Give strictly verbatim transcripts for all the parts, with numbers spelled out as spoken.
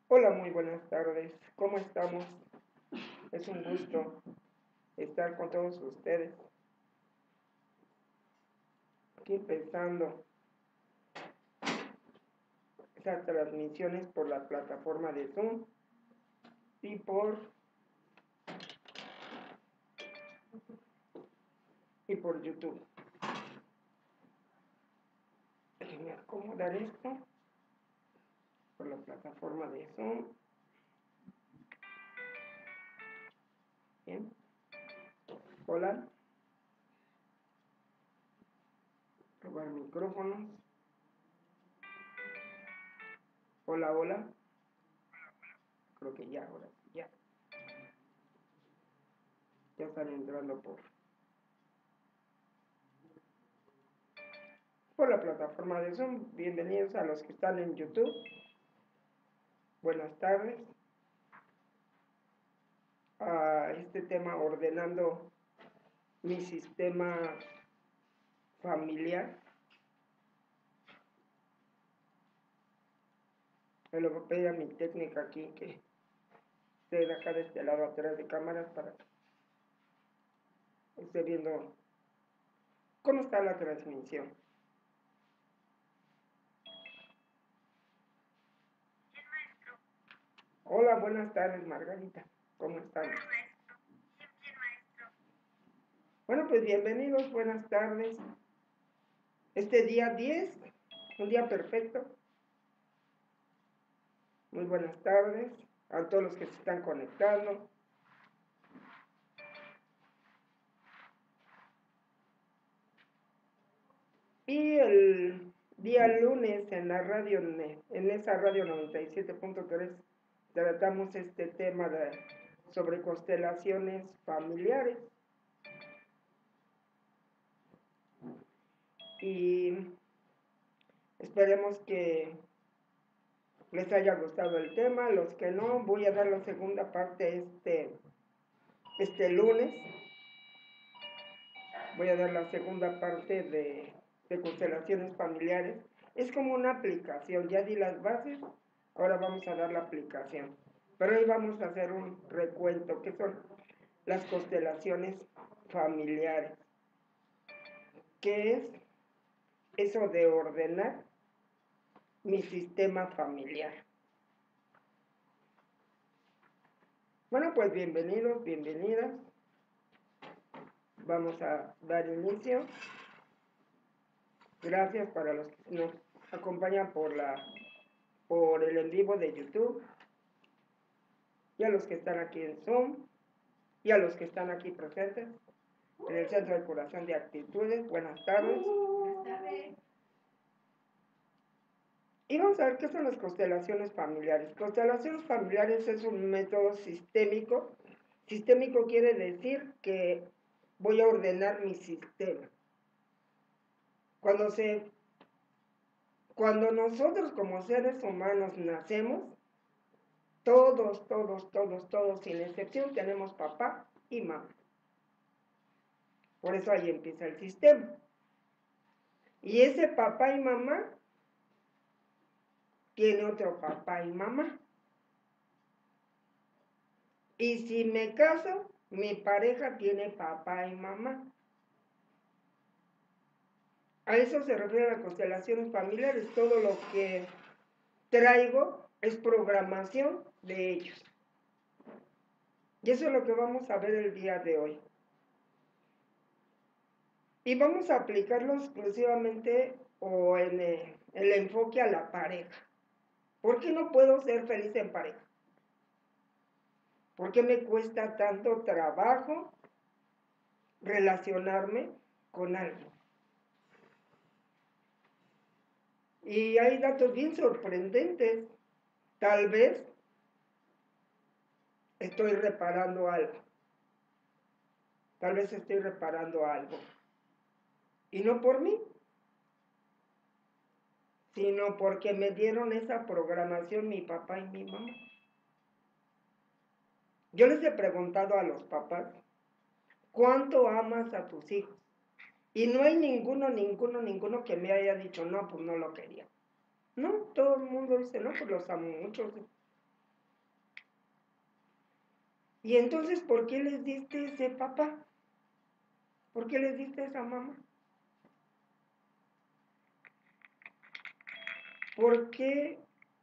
Hola, muy buenas tardes. ¿Cómo estamos? Es un gusto estar con todos ustedes. Aquí empezando estas transmisiones por la plataforma de Zoom y por y por YouTube. Déjenme acomodar esto por la plataforma de Zoom. Bien. Hola. Probar micrófonos. Hola, hola. Creo que ya, ahora sí, ya. Ya están entrando por, por la plataforma de Zoom. Bienvenidos a los que están en YouTube. Buenas tardes. A este tema ordenando mi sistema familiar. Me lo voy a pedir a mi técnica aquí que esté de acá de este lado atrás de cámaras para que esté viendo cómo está la transmisión. Hola, buenas tardes, Margarita. ¿Cómo están? Hola, maestro. Bien, bien, maestro. Bueno, pues bienvenidos, buenas tardes. Este día diez, un día perfecto. Muy buenas tardes a todos los que se están conectando. Y el día lunes en la radio, en esa radio noventa y siete punto tres, tratamos este tema de, sobre constelaciones familiares. Y esperemos que les haya gustado el tema. Los que no, voy a dar la segunda parte este, este lunes. Voy a dar la segunda parte de, de constelaciones familiares. Es como una aplicación, ya di las bases, ahora vamos a dar la aplicación. Pero hoy vamos a hacer un recuento, que son las constelaciones familiares. ¿Qué es eso de ordenar mi sistema familiar? Bueno, pues bienvenidos, bienvenidas. Vamos a dar inicio. Gracias para los que nos acompañan por la por el en vivo de YouTube, y a los que están aquí en Zoom, y a los que están aquí presentes en el Centro de Curación de Actitudes. Buenas tardes. Buenas tardes. Y vamos a ver qué son las constelaciones familiares. Constelaciones familiares es un método sistémico. Sistémico quiere decir que voy a ordenar mi sistema. Cuando se cuando nosotros como seres humanos nacemos, todos, todos, todos, todos, sin excepción, tenemos papá y mamá. Por eso ahí empieza el sistema. Y ese papá y mamá tiene otro papá y mamá. Y si me caso, mi pareja tiene papá y mamá. A eso se refiere a las constelaciones familiares. Todo lo que traigo es programación de ellos. Y eso es lo que vamos a ver el día de hoy. Y vamos a aplicarlo exclusivamente o en el, el enfoque a la pareja. ¿Por qué no puedo ser feliz en pareja? ¿Por qué me cuesta tanto trabajo relacionarme con alguien? Y hay datos bien sorprendentes. Tal vez estoy reparando algo. Tal vez estoy reparando algo. Y no por mí, sino porque me dieron esa programación mi papá y mi mamá. Yo les he preguntado a los papás, ¿cuánto amas a tus hijos? Y no hay ninguno, ninguno, ninguno que me haya dicho, no, pues no lo quería. No, todo el mundo dice, no, pues los amo mucho. Y entonces, ¿por qué les diste ese papá? ¿Por qué les diste esa mamá? ¿Por qué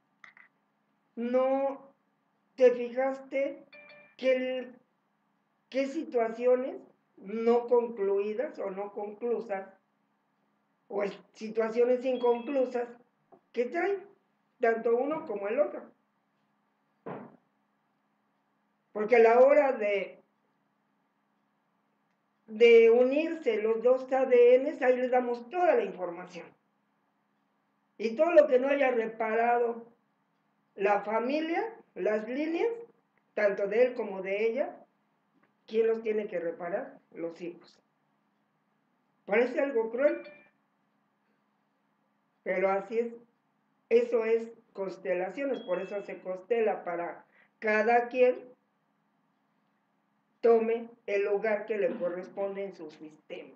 no te fijaste que el, qué situaciones no concluidas o no conclusas, o situaciones inconclusas que traen tanto uno como el otro? Porque a la hora de, de unirse los dos A D Ns, ahí les damos toda la información. Y todo lo que no haya reparado la familia, las líneas, tanto de él como de ella, ¿quién los tiene que reparar? Los hijos. Parece algo cruel, pero así es. Eso es constelaciones, por eso se constela para cada quien tome el lugar que le corresponde en su sistema.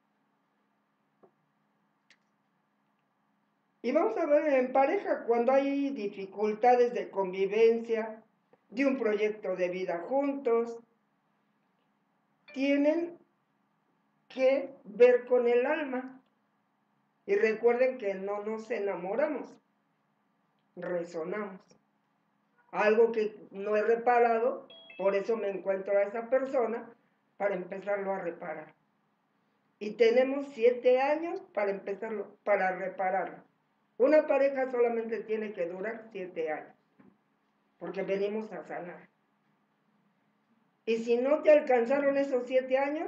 Y vamos a ver en pareja, cuando hay dificultades de convivencia, de un proyecto de vida juntos, tienen que ver con el alma. Y recuerden que no nos enamoramos, resonamos. Algo que no he reparado, por eso me encuentro a esa persona, para empezarlo a reparar. Y tenemos siete años para empezarlo, para repararlo. Una pareja solamente tiene que durar siete años, porque venimos a sanar. Y si no te alcanzaron esos siete años,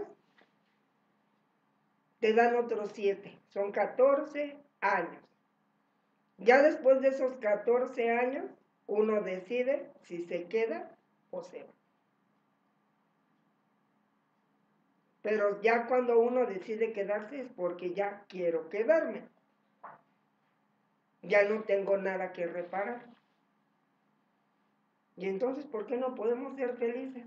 te dan otros siete, son catorce años. Ya después de esos catorce años, uno decide si se queda o se va. Pero ya cuando uno decide quedarse es porque ya quiero quedarme. Ya no tengo nada que reparar. Y entonces, ¿por qué no podemos ser felices?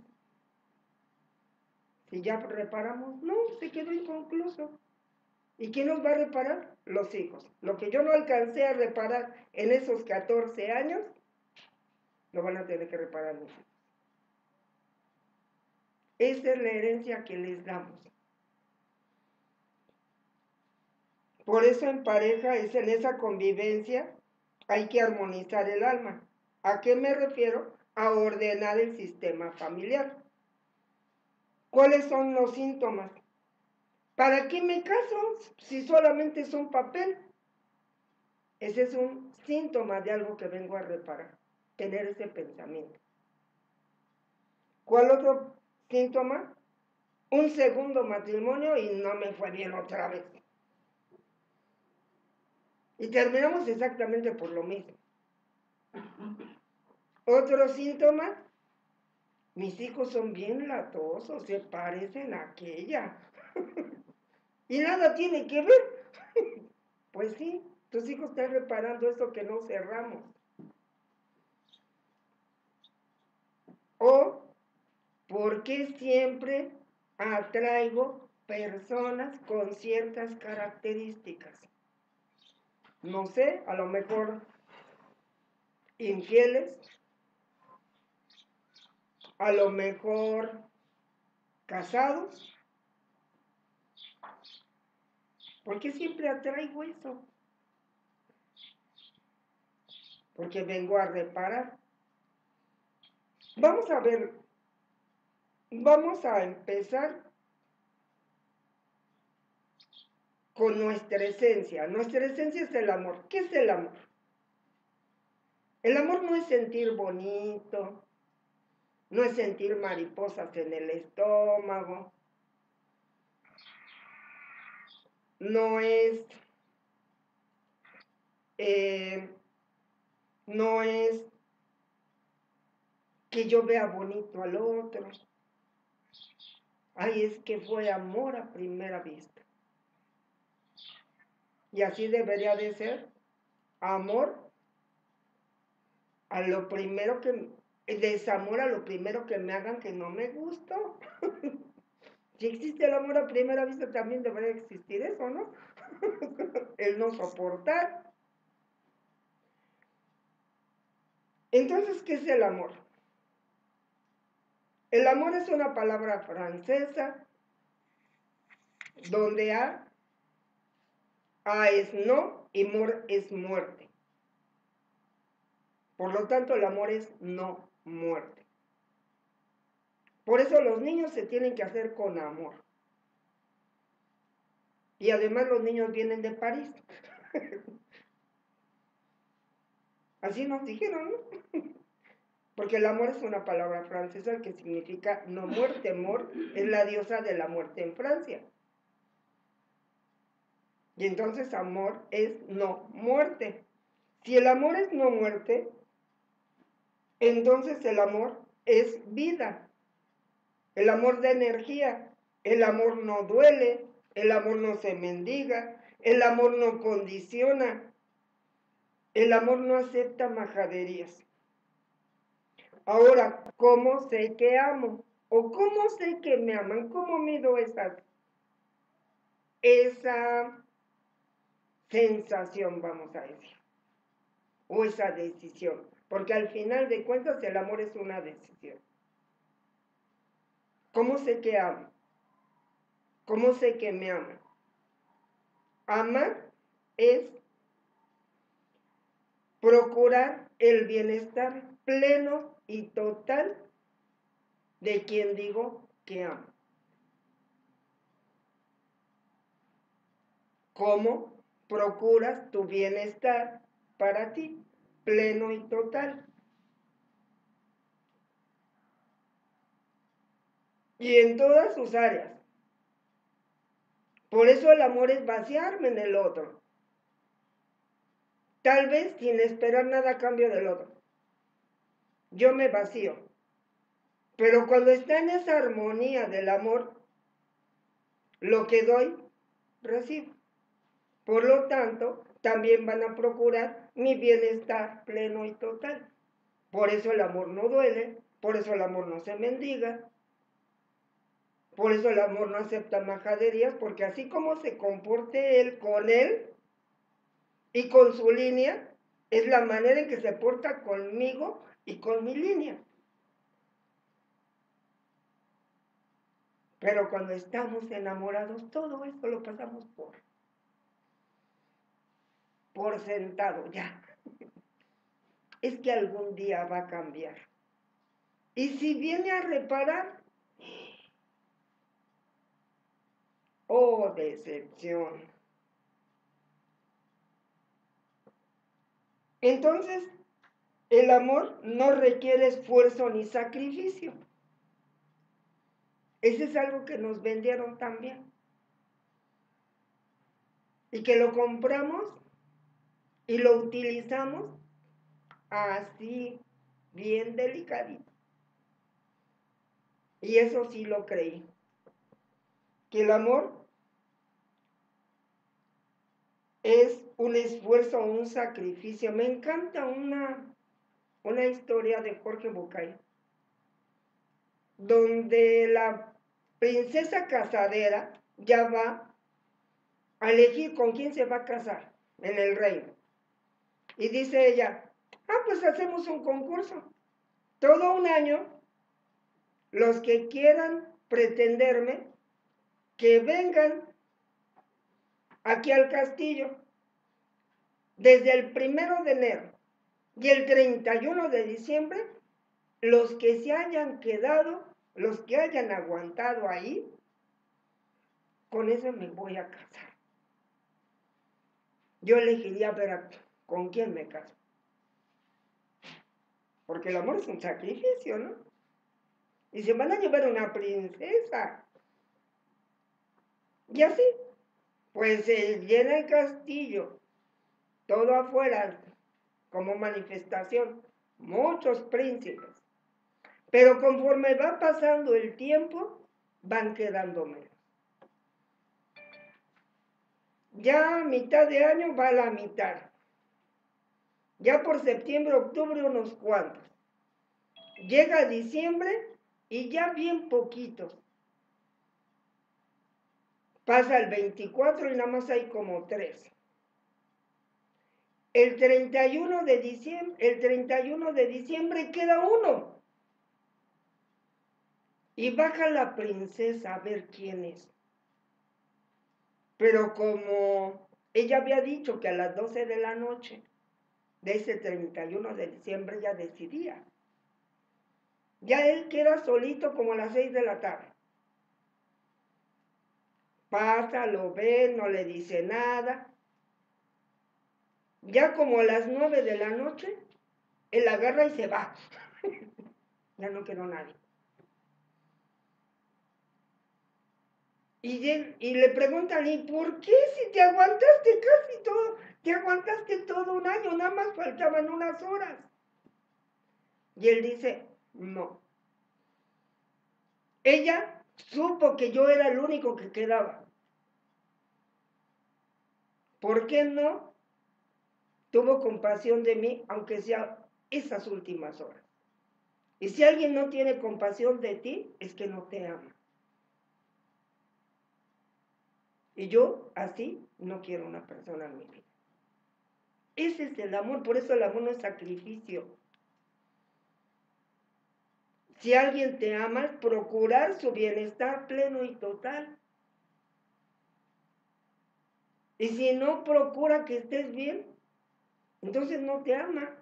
Si ya reparamos, no, se quedó inconcluso. ¿Y quién nos va a reparar? Los hijos. Lo que yo no alcancé a reparar en esos catorce años, lo van a tener que reparar los hijos. Esa es la herencia que les damos. Por eso en pareja, es en esa convivencia, hay que armonizar el alma. ¿A qué me refiero? A ordenar el sistema familiar. ¿Cuáles son los síntomas? ¿Para qué me caso si solamente es un papel? Ese es un síntoma de algo que vengo a reparar, tener ese pensamiento. ¿Cuál otro síntoma? Un segundo matrimonio y no me fue bien otra vez. Y terminamos exactamente por lo mismo. Otro síntoma, mis hijos son bien latosos, se parecen a aquella. Y nada tiene que ver. Pues sí, tus hijos están reparando eso que no cerramos. O, ¿por qué siempre atraigo personas con ciertas características? No sé, a lo mejor infieles, a lo mejor casados. ¿Por qué siempre atraigo eso? Porque vengo a reparar. Vamos a ver, vamos a empezar con nuestra esencia. Nuestra esencia es el amor. ¿Qué es el amor? El amor no es sentir bonito, no es sentir mariposas en el estómago, no es, eh, no es que yo vea bonito al otro. Ay, es que fue amor a primera vista. Y así debería de ser, amor a lo primero que, desamor a lo primero que me hagan que no me gustó. Si existe el amor a primera vista, también debería existir eso, ¿no? El no soportar. Entonces, ¿qué es el amor? El amor es una palabra francesa donde a, a es no y mor es muerte. Por lo tanto, el amor es no muerte. Por eso los niños se tienen que hacer con amor. Y además los niños vienen de París. Así nos dijeron, ¿no? Porque el amor es una palabra francesa que significa no muerte. Mor es la diosa de la muerte en Francia. Y entonces amor es no muerte. Si el amor es no muerte, entonces el amor es vida. El amor da energía. El amor no duele. El amor no se mendiga. El amor no condiciona. El amor no acepta majaderías. Ahora, ¿cómo sé que amo? ¿O cómo sé que me aman? ¿Cómo mido esa, esa sensación, vamos a decir? O esa decisión. Porque al final de cuentas el amor es una decisión. ¿Cómo sé que amo? ¿Cómo sé que me aman? Amar es procurar el bienestar pleno y total de quien digo que amo. ¿Cómo procuras tu bienestar para ti, pleno y total? Y en todas sus áreas. Por eso el amor es vaciarme en el otro. Tal vez sin esperar nada a cambio del otro. Yo me vacío. Pero cuando está en esa armonía del amor, lo que doy, recibo. Por lo tanto, también van a procurar mi bienestar pleno y total. Por eso el amor no duele, por eso el amor no se mendiga, por eso el amor no acepta majaderías, porque así como se comporte él con él y con su línea, es la manera en que se porta conmigo y con mi línea. Pero cuando estamos enamorados, todo esto lo pasamos por, por sentado, ya. Es que algún día va a cambiar. Y si viene a reparar, oh, decepción. Entonces, el amor no requiere esfuerzo ni sacrificio. Ese es algo que nos vendieron también. Y que lo compramos y lo utilizamos así, bien delicadito. Y eso sí lo creí. Que el amor es un esfuerzo, un sacrificio. Me encanta una, una historia de Jorge Bucay, donde la princesa casadera ya va a elegir con quién se va a casar en el reino. Y dice ella, ah, pues hacemos un concurso. Todo un año, los que quieran pretenderme, que vengan aquí al castillo desde el primero de enero y el treinta y uno de diciembre, los que se hayan quedado, los que hayan aguantado ahí, con eso me voy a casar. Yo elegiría ver a, con quién me caso. Porque el amor es un sacrificio, ¿no? Y se van a llevar una princesa. Y así, pues se llena el castillo, todo afuera, como manifestación, muchos príncipes. Pero conforme va pasando el tiempo, van quedando menos. Ya a mitad de año va a la mitad. Ya por septiembre, octubre, unos cuantos. Llega diciembre y ya bien poquitos. Pasa el veinticuatro y nada más hay como tres. El treinta y uno de diciembre, el treinta y uno de diciembre queda uno. Y baja la princesa a ver quién es. Pero como ella había dicho que a las doce de la noche de ese treinta y uno de diciembre ya decidía. Ya él queda solito como a las seis de la tarde. Pasa, lo ve, no le dice nada. Ya como a las nueve de la noche, él agarra y se va. Ya no quedó nadie. Y, él, y le preguntan, ¿y por qué si te aguantaste casi todo? Te aguantaste todo un año, nada más faltaban unas horas. Y él dice, no. Ella supo que yo era el único que quedaba. ¿Por qué no? Tuvo compasión de mí, aunque sea esas últimas horas. Y si alguien no tiene compasión de ti, es que no te ama. Y yo así no quiero una persona en mi vida. Ese es el amor, por eso el amor no es sacrificio. Si alguien te ama, procurar su bienestar pleno y total. Y si no procura que estés bien, entonces no te ama.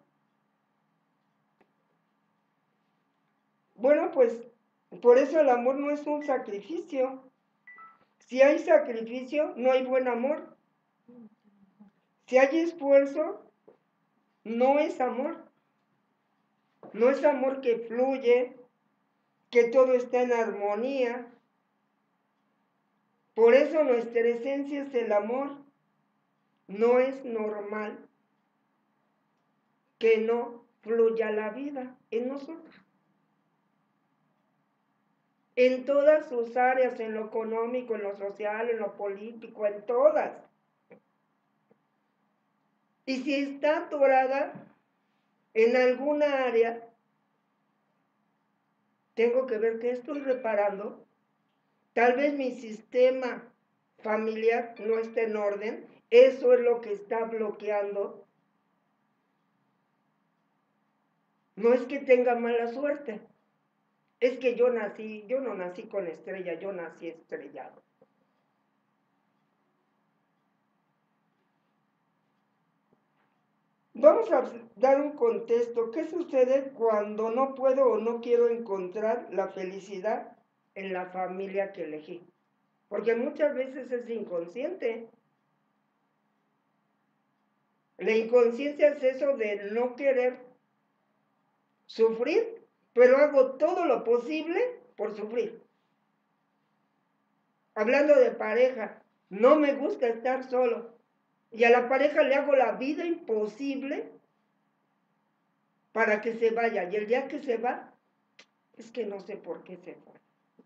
Bueno, pues por eso el amor no es un sacrificio. Si hay sacrificio, no hay buen amor. Si hay esfuerzo, no es amor. No es amor que fluye, que todo está en armonía. Por eso nuestra esencia es el amor. No es normal que no fluya la vida en nosotros. En todas sus áreas, en lo económico, en lo social, en lo político, en todas. Y si está atorada en alguna área, tengo que ver qué estoy reparando. Tal vez mi sistema familiar no está en orden. Eso es lo que está bloqueando. No es que tenga mala suerte. Es que yo nací, yo no nací con estrella, yo nací estrellado. Vamos a dar un contexto. ¿Qué sucede cuando no puedo o no quiero encontrar la felicidad en la familia que elegí? Porque muchas veces es inconsciente. La inconsciencia es eso de no querer sufrir, pero hago todo lo posible por sufrir. Hablando de pareja, no me gusta estar solo. Y a la pareja le hago la vida imposible para que se vaya. Y el día que se va, es que no sé por qué se fue.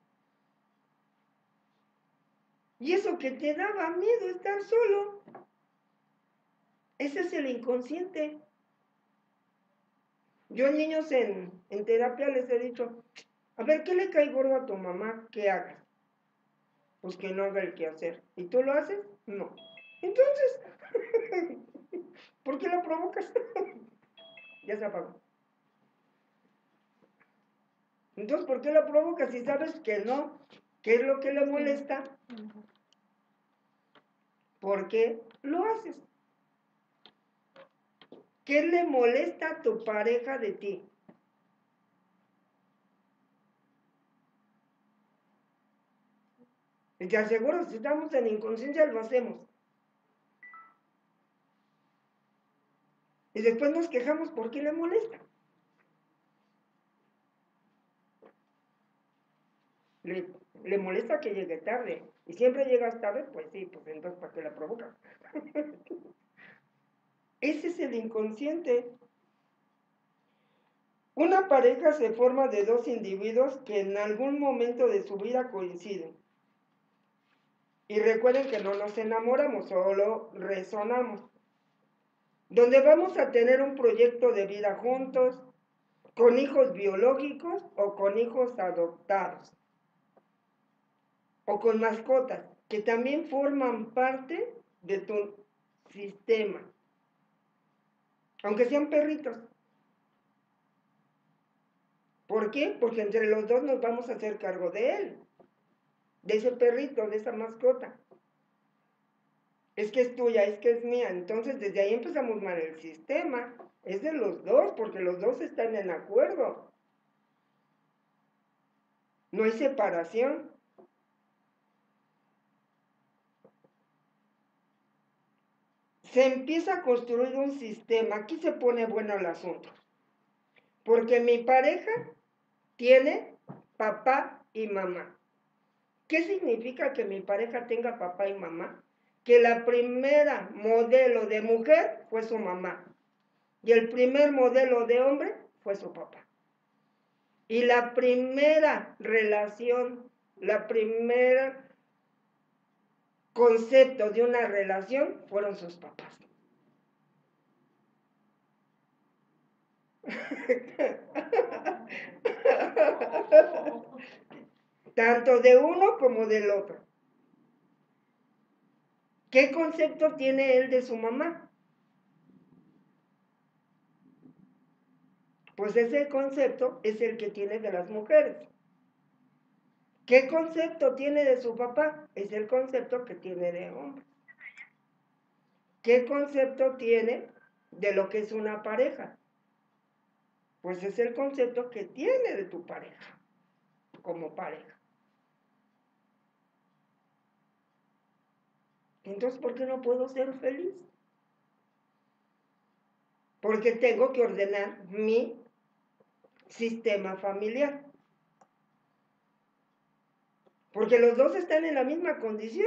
Y eso que te daba miedo estar solo. Ese es el inconsciente. Yo niños en, en terapia les he dicho, a ver, ¿qué le cae gordo a tu mamá que hagas? Pues que no haga el quehacer. ¿Y tú lo haces? No. Entonces, ¿por qué lo provocas? Ya se apagó. Entonces, ¿por qué lo provocas si sabes que no? ¿Qué es lo que le molesta? ¿Por qué lo haces? ¿Qué le molesta a tu pareja de ti? Y te aseguro, si estamos en inconsciencia, lo hacemos. Y después nos quejamos, ¿por qué le molesta? Le, le molesta que llegue tarde. Y siempre llegas tarde, pues sí, pues entonces ¿para qué la provoca? Ese es el inconsciente. Una pareja se forma de dos individuos que en algún momento de su vida coinciden. Y recuerden que no nos enamoramos, solo resonamos. Donde vamos a tener un proyecto de vida juntos, con hijos biológicos o con hijos adoptados. O con mascotas, que también forman parte de tu sistema. Aunque sean perritos. ¿Por qué? Porque entre los dos nos vamos a hacer cargo de él, de ese perrito, de esa mascota. Es que es tuya, es que es mía. Entonces desde ahí empezamos mal el sistema. Es de los dos, porque los dos están en acuerdo. No hay separación. Se empieza a construir un sistema. Aquí se pone bueno el asunto. Porque mi pareja tiene papá y mamá. ¿Qué significa que mi pareja tenga papá y mamá? Que la primera modelo de mujer fue su mamá y el primer modelo de hombre fue su papá. Y la primera relación, la primera concepto de una relación fueron sus papás. Tanto de uno como del otro. ¿Qué concepto tiene él de su mamá? Pues ese concepto es el que tiene de las mujeres. ¿Qué concepto tiene de su papá? Es el concepto que tiene de hombre. ¿Qué concepto tiene de lo que es una pareja? Pues es el concepto que tiene de tu pareja, como pareja. Entonces, ¿por qué no puedo ser feliz? Porque tengo que ordenar mi sistema familiar. Porque los dos están en la misma condición.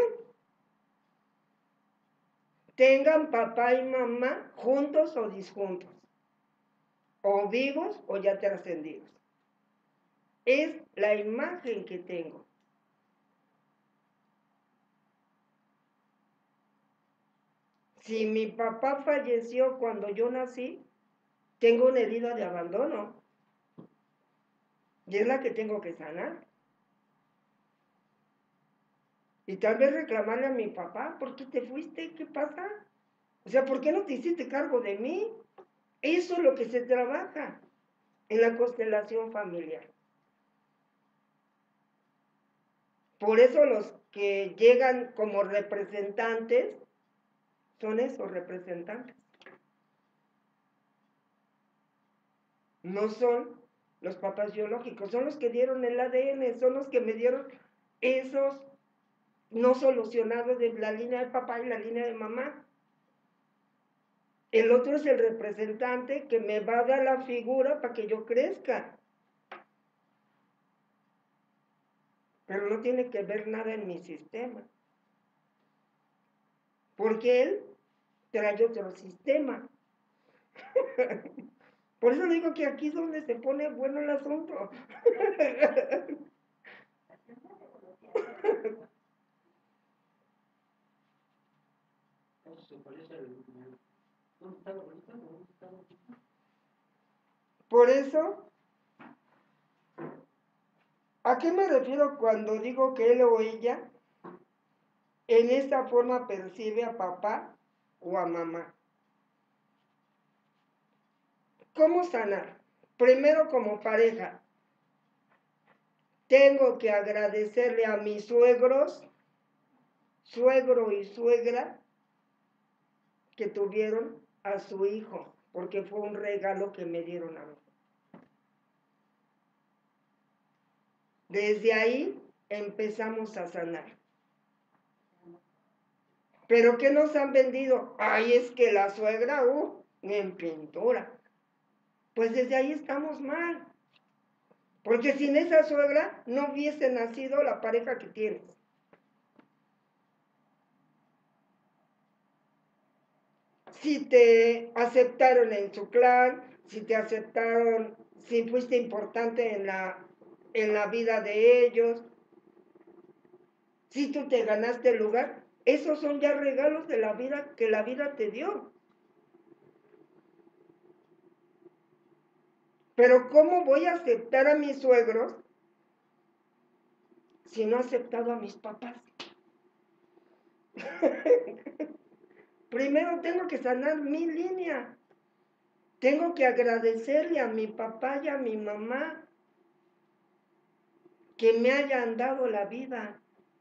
Tengan papá y mamá juntos o disjuntos. O vivos o ya trascendidos. Es la imagen que tengo. Si mi papá falleció cuando yo nací, tengo una herida de abandono. Y es la que tengo que sanar. Y tal vez reclamarle a mi papá, ¿por qué te fuiste? ¿Qué pasa? O sea, ¿por qué no te hiciste cargo de mí? Eso es lo que se trabaja en la constelación familiar. Por eso los que llegan como representantes son esos representantes. No son los papás biológicos, son los que dieron el A D N, son los que me dieron esos no solucionados de la línea de papá y la línea de mamá. El otro es el representante que me va a dar la figura para que yo crezca. Pero no tiene que ver nada en mi sistema. Porque él trae otro sistema. Por eso digo que aquí es donde se pone bueno el asunto. Por eso, ¿a qué me refiero cuando digo que él o ella en esta forma percibe a papá o a mamá? ¿Cómo sanar? Primero, como pareja, tengo que agradecerle a mis suegros, suegro y suegra, que tuvieron a su hijo, porque fue un regalo que me dieron a mí. Desde ahí empezamos a sanar. ¿Pero qué nos han vendido? Ay, es que la suegra, uh, en pintura. Pues desde ahí estamos mal. Porque sin esa suegra no hubiese nacido la pareja que tienes. Si te aceptaron en su clan, si te aceptaron, si fuiste importante en la, en la vida de ellos, si tú te ganaste el lugar, esos son ya regalos de la vida que la vida te dio. Pero ¿cómo voy a aceptar a mis suegros si no he aceptado a mis papás? Primero tengo que sanar mi línea. Tengo que agradecerle a mi papá y a mi mamá que me hayan dado la vida.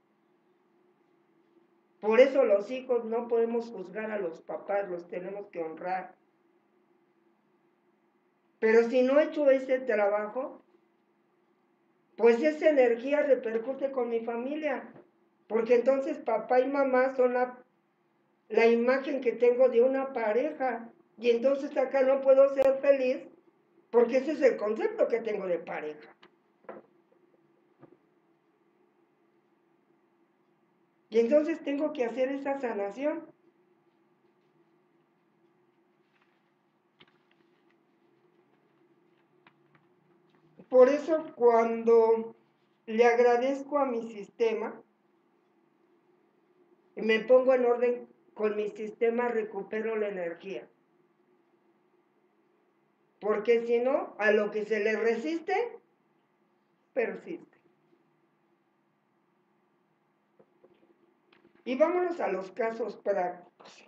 Por eso los hijos no podemos juzgar a los papás, los tenemos que honrar. Pero si no he hecho ese trabajo, pues esa energía repercute con mi familia. Porque entonces papá y mamá son la, la imagen que tengo de una pareja. Y entonces acá no puedo ser feliz porque ese es el concepto que tengo de pareja. Y entonces tengo que hacer esa sanación. Por eso cuando le agradezco a mi sistema, y me pongo en orden con mi sistema, recupero la energía. Porque si no, a lo que se le resiste, persiste. Y vámonos a los casos prácticos.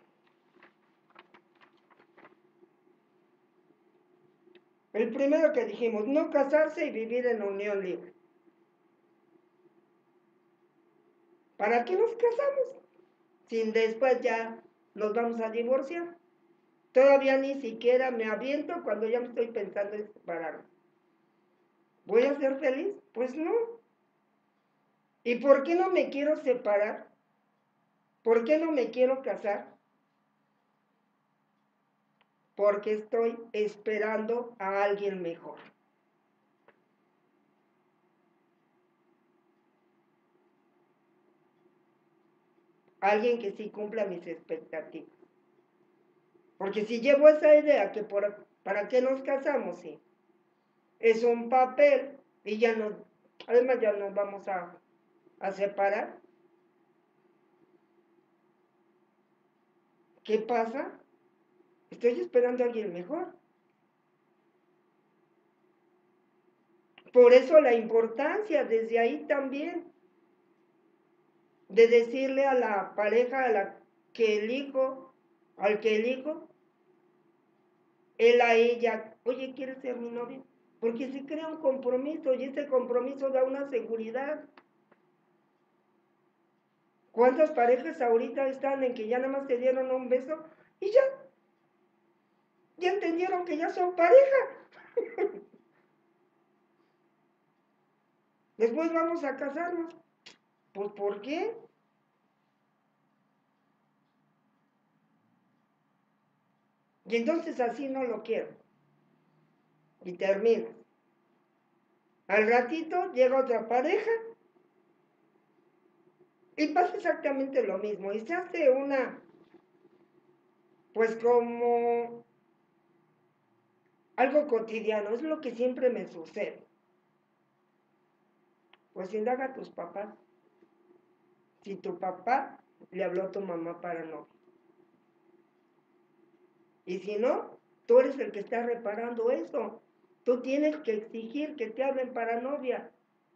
El primero que dijimos, no casarse y vivir en unión libre. ¿Para qué nos casamos? Si después ya nos vamos a divorciar. Todavía ni siquiera me aviento cuando ya me estoy pensando en separarme. ¿Voy a ser feliz? Pues no. ¿Y por qué no me quiero separar? ¿Por qué no me quiero casar? Porque estoy esperando a alguien mejor. Alguien que sí cumpla mis expectativas. Porque si llevo esa idea que por, ¿para qué nos casamos? Sí. Es un papel y ya nos, además ya nos vamos a, a separar. ¿Qué pasa? Estoy esperando a alguien mejor. Por eso la importancia desde ahí también de decirle a la pareja a la que elijo, al que elijo, él a ella, oye, ¿quieres ser mi novia? Porque se crea un compromiso y ese compromiso da una seguridad. ¿Cuántas parejas ahorita están en que ya nada más te dieron un beso y ya, ya entendieron que ya son pareja? Después vamos a casarnos. Pues ¿por qué? Y entonces así no lo quiero. Y termina. Al ratito llega otra pareja y pasa exactamente lo mismo. Y se hace una, pues como algo cotidiano. Es lo que siempre me sucede. Pues indaga a tus papás. Si tu papá le habló a tu mamá para novia. Y si no, tú eres el que está reparando eso. Tú tienes que exigir que te hablen para novia.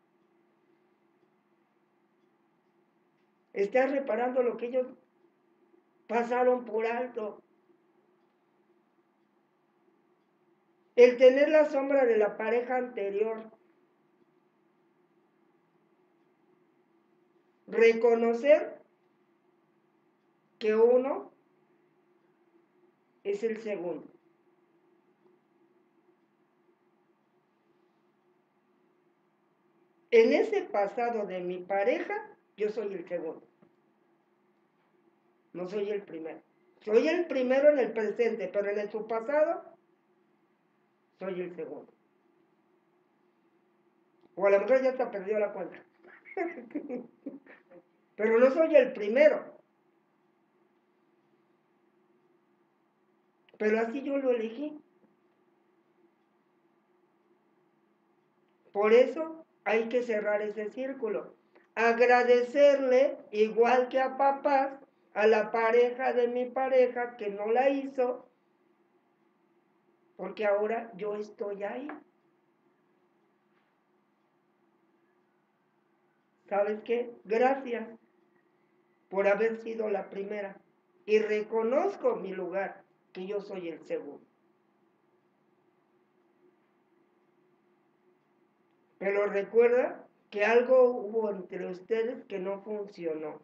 Estás reparando lo que ellos pasaron por alto. El tener la sombra de la pareja anterior. Reconocer que uno es el segundo. En ese pasado de mi pareja, yo soy el segundo. No soy el primero. Soy el primero en el presente, pero en su pasado, soy el segundo. O a lo mejor ya hasta perdió la cuenta. Pero no soy el primero. Pero así yo lo elegí. Por eso hay que cerrar ese círculo. Agradecerle, igual que a papás, a la pareja de mi pareja que no la hizo, porque ahora yo estoy ahí. ¿Sabes qué? Gracias por haber sido la primera. Y reconozco mi lugar, que yo soy el segundo. Pero recuerda que algo hubo entre ustedes que no funcionó.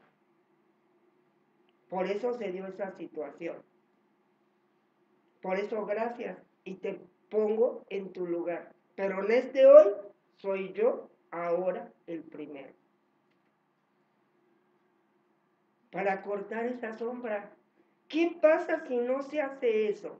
Por eso se dio esa situación. Por eso gracias y te pongo en tu lugar. Pero en este hoy soy yo ahora el primero. Para cortar esa sombra. ¿Qué pasa si no se hace eso?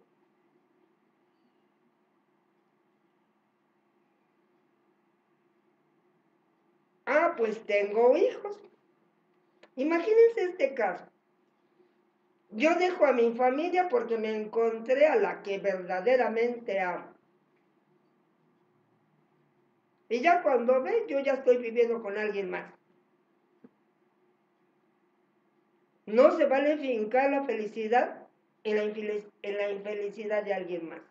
Ah, pues tengo hijos. Imagínense este caso. Yo dejo a mi familia porque me encontré a la que verdaderamente amo. Y ya cuando ve, yo ya estoy viviendo con alguien más. No se vale fincar la felicidad en la, infelic en la infelicidad de alguien más.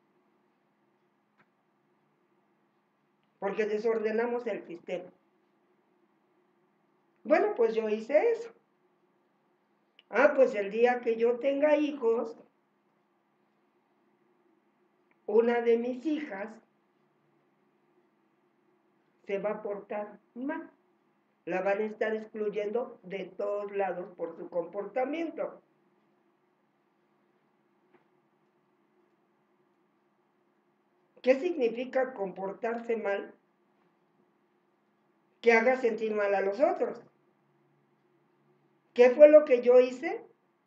Porque desordenamos el sistema. Bueno, pues yo hice eso. Ah, pues el día que yo tenga hijos, una de mis hijas se va a portar mal. La van a estar excluyendo de todos lados por su comportamiento. ¿Qué significa comportarse mal? Que haga sentir mal a los otros. ¿Qué fue lo que yo hice?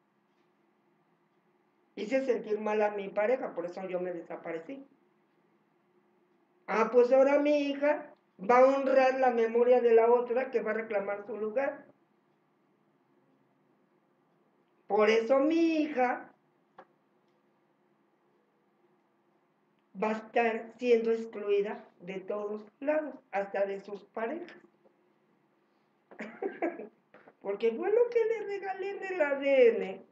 Hice sentir mal a mi pareja, por eso yo me desaparecí. Ah, pues ahora mi hija va a honrar la memoria de la otra que va a reclamar su lugar. Por eso mi hija va a estar siendo excluida de todos lados, hasta de sus parejas. Porque fue lo que le regalé en el A D N.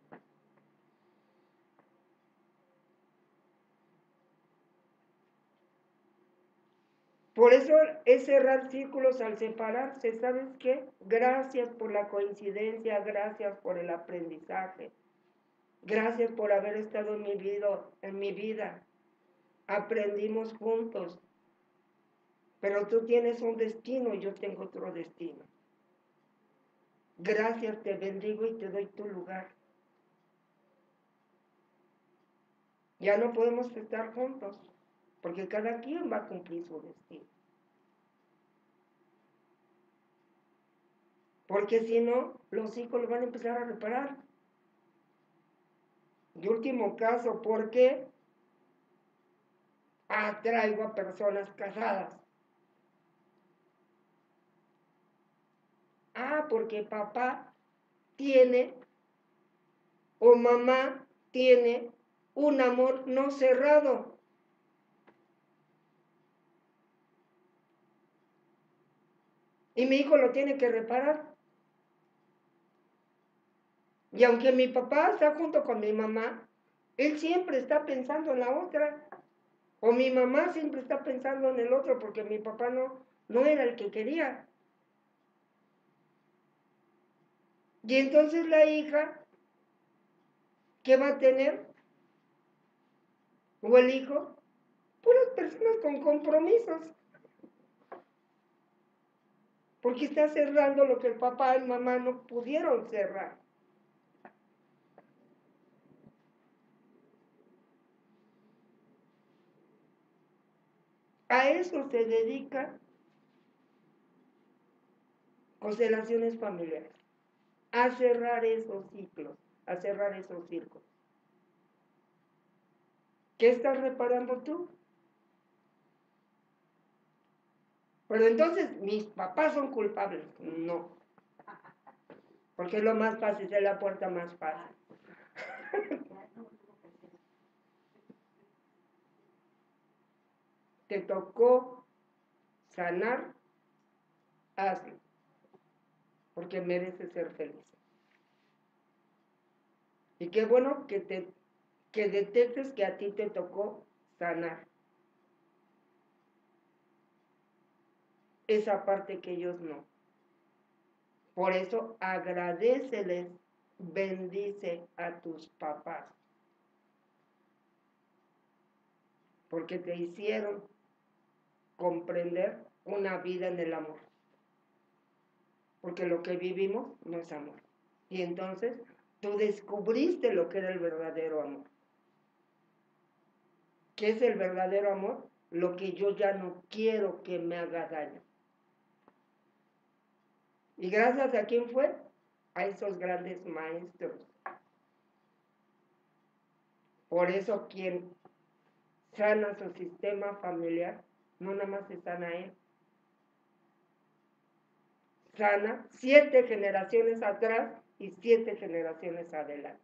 Por eso es cerrar círculos al separarse. ¿Sabes qué? Gracias por la coincidencia, gracias por el aprendizaje. Gracias por haber estado en mi vida, en mi vida. Aprendimos juntos. Pero tú tienes un destino y yo tengo otro destino. Gracias, te bendigo y te doy tu lugar. Ya no podemos estar juntos, porque cada quien va a cumplir su destino. Porque si no, los hijos lo van a empezar a reparar. Y último caso, ¿por qué atraigo a personas casadas? Ah, porque papá tiene o mamá tiene un amor no cerrado. Y mi hijo lo tiene que reparar. Y aunque mi papá está junto con mi mamá, él siempre está pensando en la otra. O mi mamá siempre está pensando en el otro porque mi papá no, no era el que quería. Y entonces la hija, ¿qué va a tener? O el hijo, puras personas con compromisos. Porque está cerrando lo que el papá y mamá no pudieron cerrar. A eso se dedica constelaciones familiares. A cerrar esos ciclos, a cerrar esos círculos. ¿Qué estás reparando tú? Pero entonces, ¿mis papás son culpables? No. Porque es lo más fácil, es la puerta más fácil. Te tocó sanar, hazlo. Porque mereces ser feliz. Y qué bueno que, te, que detectes que a ti te tocó sanar. Esa parte que ellos no. Por eso agradéceles, bendice a tus papás. Porque te hicieron comprender una vida en el amor. porque lo que vivimos no es amor. Y entonces tú descubriste lo que era el verdadero amor. ¿Qué es el verdadero amor? Lo que yo ya no quiero que me haga daño. ¿Y gracias a quién fue? A esos grandes maestros. Por eso quien sana su sistema familiar, no nada más se sana él, sana siete generaciones atrás y siete generaciones adelante.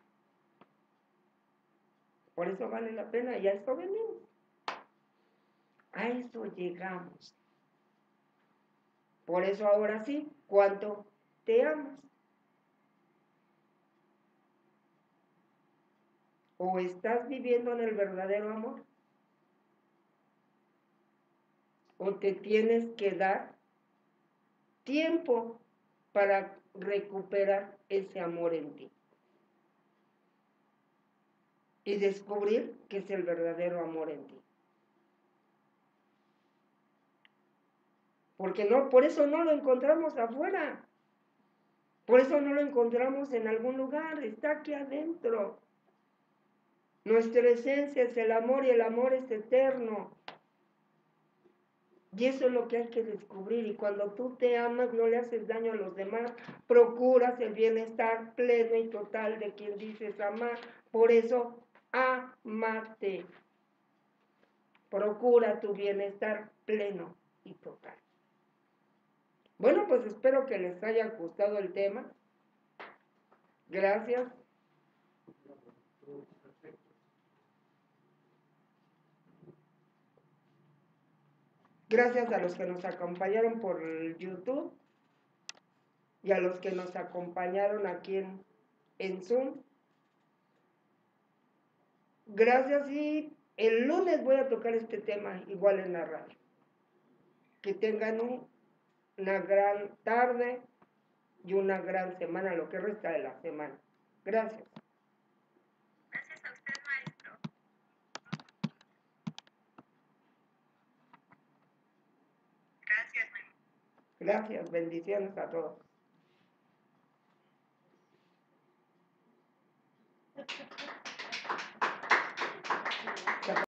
Por eso vale la pena, y a esto venimos. A eso llegamos. Por eso ahora sí, ¿cuánto te amas? ¿O estás viviendo en el verdadero amor? ¿O te tienes que dar tiempo para recuperar ese amor en ti? Y descubrir que es el verdadero amor en ti. Porque no, por eso no lo encontramos afuera. Por eso no lo encontramos en algún lugar, está aquí adentro. Nuestra esencia es el amor y el amor es eterno. Y eso es lo que hay que descubrir. Y cuando tú te amas, no le haces daño a los demás, procuras el bienestar pleno y total de quien dices amar. Por eso, ámate. Procura tu bienestar pleno y total. Bueno, pues espero que les haya gustado el tema. Gracias. Gracias a los que nos acompañaron por YouTube y a los que nos acompañaron aquí en, en Zoom. Gracias, y el lunes voy a tocar este tema igual en la radio. Que tengan un, una gran tarde y una gran semana, lo que resta de la semana. Gracias. Gracias a usted, maestro. Gracias, maestro. Gracias, bendiciones a todos.